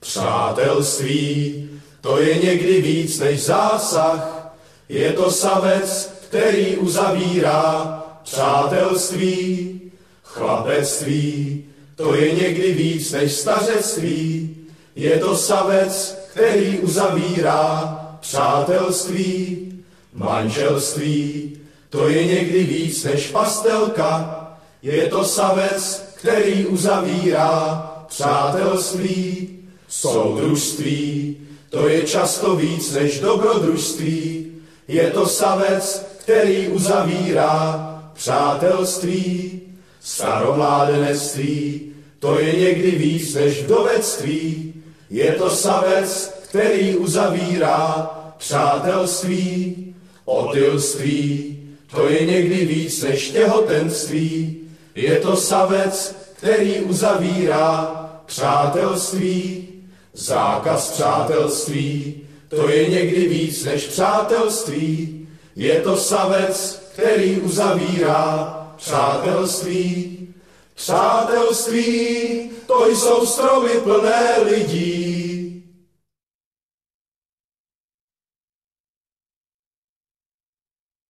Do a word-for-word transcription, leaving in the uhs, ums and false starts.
Přátelství, to je někdy víc než zásah, je to savec, který uzavírá přátelství. Chlapectví, to je někdy víc než stařectví, je to savec, který uzavírá přátelství. Manželství, to je někdy víc než pastelka, je to savec, který uzavírá přátelství. Soudružství, to je často víc než dobrodružství, je to savec, který uzavírá přátelství. Staromládenectví, to je někdy víc než vdovectví, je to savec, který uzavírá přátelství. Otylství, to je někdy víc než těhotenství, je to savec, který uzavírá přátelství. Zákaz přátelství, to je někdy víc než přátelství, je to savec, který uzavírá přátelství. Přátelství, to jsou stromy plné lidí,